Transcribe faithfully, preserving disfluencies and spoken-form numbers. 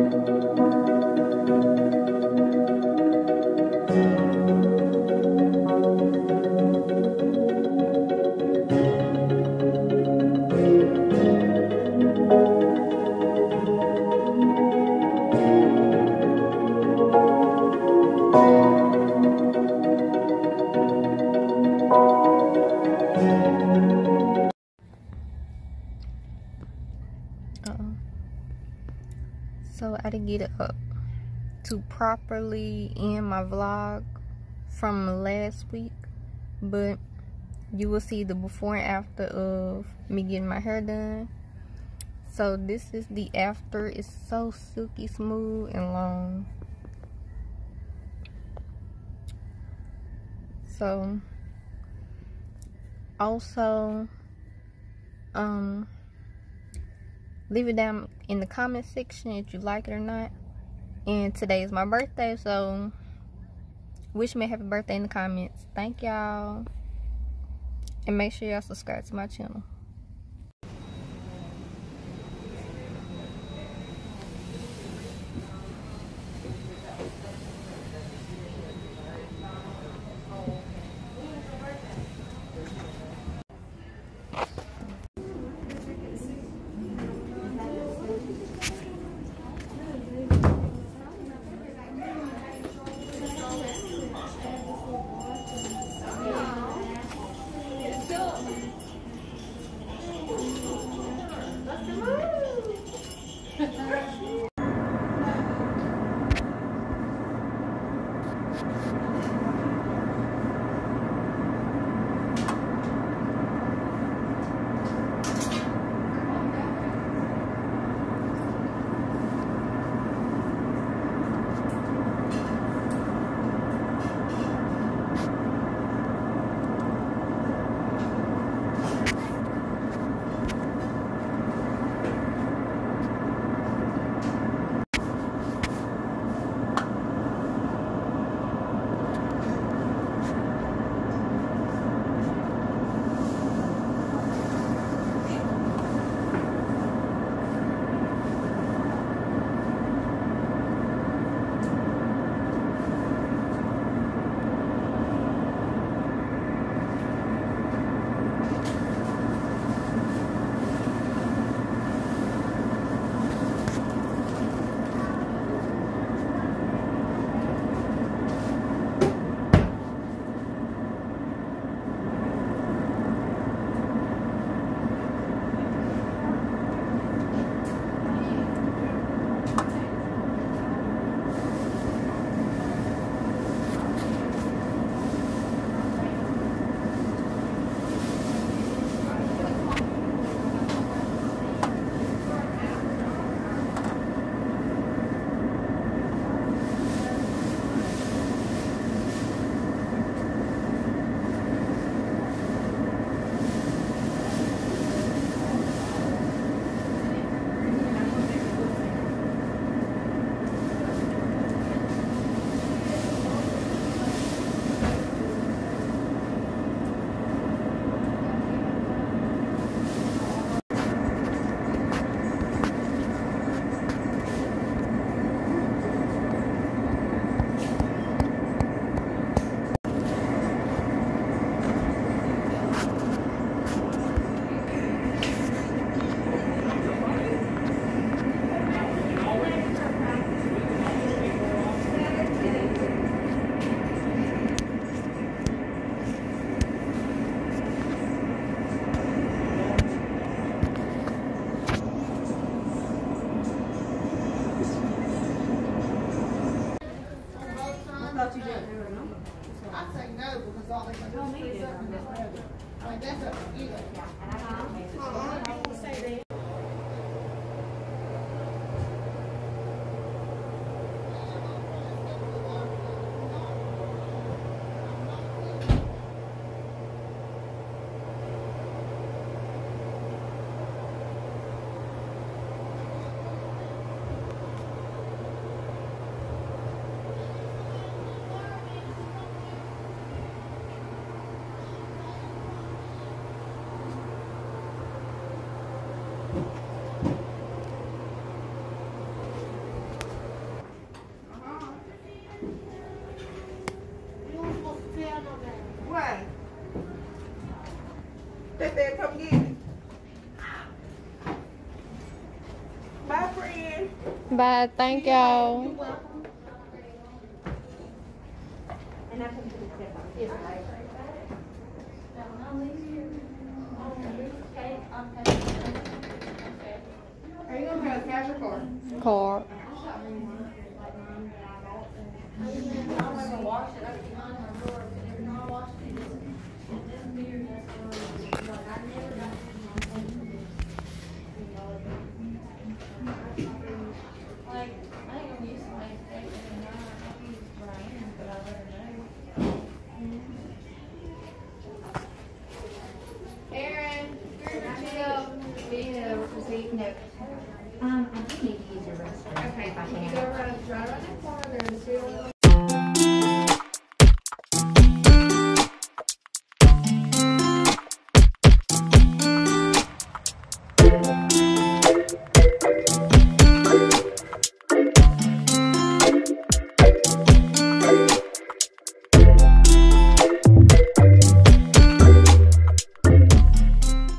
So I didn't get up to properly end my vlog from last week, but you will see the before and after of me getting my hair done. So this is the after. It's so silky smooth and long. So also um leave it down in the comment section if you like it or not. And today is my birthday, so wish me a happy birthday in the comments. Thank y'all. And make sure y'all subscribe to my channel. thought you didn't do it, no? I'd say no, because all they can do is put something in this weather. Like, that's up to you. Uh-huh. Say that. Bye. Thank y'all. You're welcome. And I can do the tip on his life. Are you gonna have a cash or card? Card. Aaron, No. Um, I do need to use your restroom. okay, If I can you can. go around, right around that corner and see